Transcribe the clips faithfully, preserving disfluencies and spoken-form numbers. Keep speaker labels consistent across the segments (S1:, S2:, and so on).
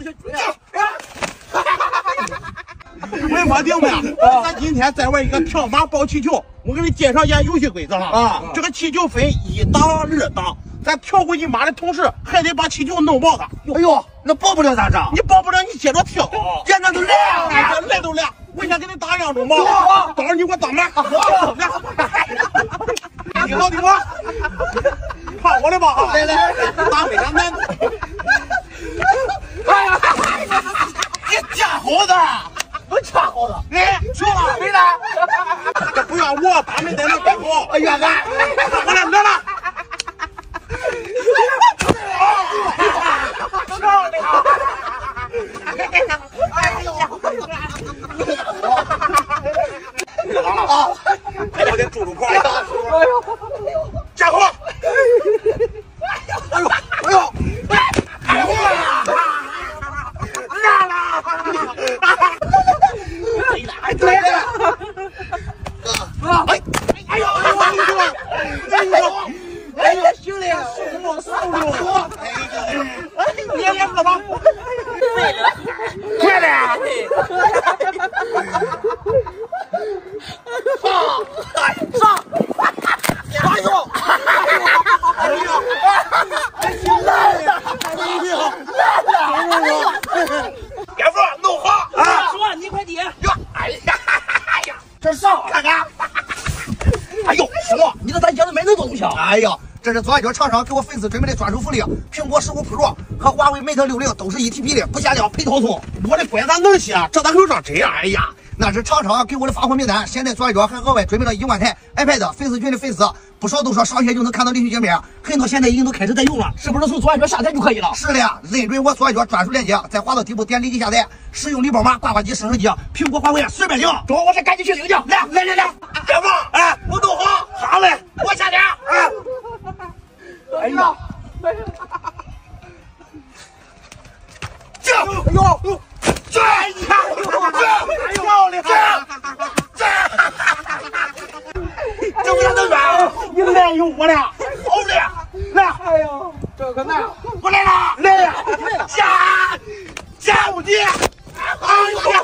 S1: 喂，我定呗，咱今天再玩一个跳马抱气球。我给你介绍一下游戏规则哈。啊，这个气球分一档、二档，咱跳过去马的同时，还得把气球弄爆它。
S2: 哎呦，那爆不了咋整？
S1: 你爆不了，你接着跳。
S2: 呀，那都来啊，
S1: 来都来。我先给你打两种嘛，到时候你给我当门。听好听好，看我的吧。来来，打非常难。哎呀，你架好的。
S2: 我架好了，
S1: 你去了，
S2: 没呢？
S1: 这不怨我，他们在那干活。
S2: 哎呀，来，
S1: 我来来了。
S2: 漂亮！
S1: 哎呦！啊！我得住住块。哎呦！架好。哎呦！哎呦！哎呦！来了！哎，对了！啊！哎！哎呦！哎呦！哎呦！哎呀，兄弟，受不了，受不了！哎，你也喝吧。快点！上！上！哎呦！哎呦！哎呦！来呀！哎呦！来呀！师傅，弄好啊！
S3: 说你快点！
S1: 哟！哎呀！哎呀！
S2: 这上
S1: 看看！哎呦，师傅，
S3: 你这咱家里买那东西啊？
S2: 哎呀！这是左下角厂商给我粉丝准备的专属福利，苹果十五 Pro 和华为 Mate 六零都是一体比例，不下料，配套送。
S1: 我的乖咋能行啊？这咋有上这样？哎呀，
S2: 那是厂商给我的发货名单。现在左下角还额外准备了一万台 iPad， 粉丝群的粉丝不少都说上学就能看到领取界面，很多现在已经都开始在用了。
S3: 是不是从左下角下载就可以了？
S2: 是的呀，认准我左下角专属链接，再滑到底部点立即下载，使用礼包码挂挂机升升级，苹果华为随便领。
S3: 走，我这赶紧去领去。
S2: 来来来来，
S1: 师傅，哎，我弄好，好嘞，我下点，哎。
S3: 哎呀！
S1: 这，哎呦，这，哎呀，这，漂亮，这，这不让能软？你来有我了，好嘞，来，
S3: 哎呦，这可难！
S1: 我来了，来呀，加，加五级，哎呦，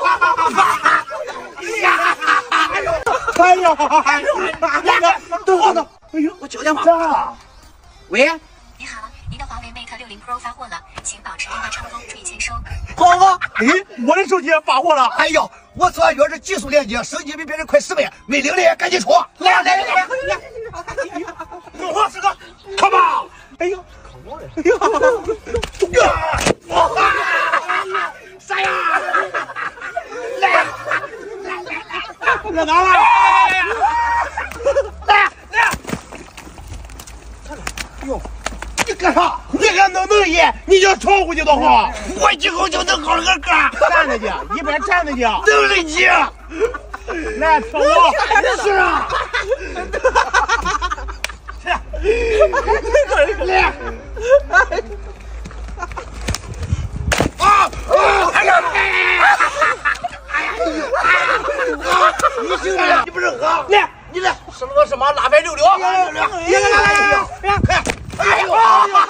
S1: 呀，哎呦，哎呦，哎呦，来，等会等，哎呦，我叫电话。
S2: 咋？
S1: 喂，
S4: 你好，您的华为 Mate 六零 Pro 发货了，请保持电话畅通，注意签收。
S1: 好啊，哎，我的手机也发货了。
S2: 哎呦，我左下角是技术链接，升级比别人快十倍，没领的赶紧出！
S1: 来来来来来，弄好这个，看吧。哎呦，哎呦，哇，啥呀？来来来来，热闹了！来来。哟，你干啥？你还能能赢？你就闯过去多好！我以后就能好个个站着去，一边站着去，能力去。来，跳舞。是啊。来。啊啊！哎呀！哎呀！你行了，你不是喝？来，你来。什么什么拉菲溜溜？溜溜，来来来来来，快！哎呦！